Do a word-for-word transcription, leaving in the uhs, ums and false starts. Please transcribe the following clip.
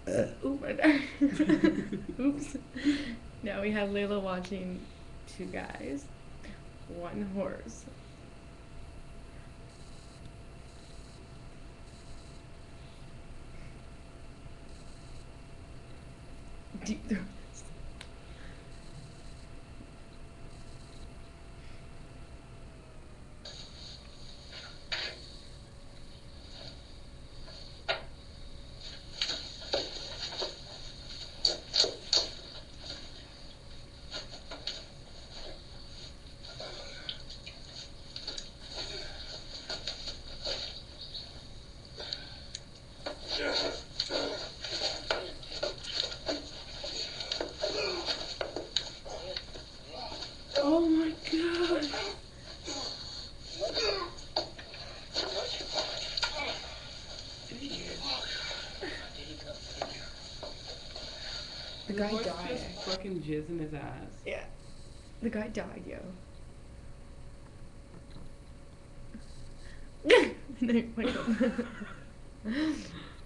Oop, my bad. Oops. Now we have Layla watching two guys, one horse. Deep throat. Oh my god. The guy died. Just fucking jizz in his ass. Yeah. The guy died, yo. No, wait up.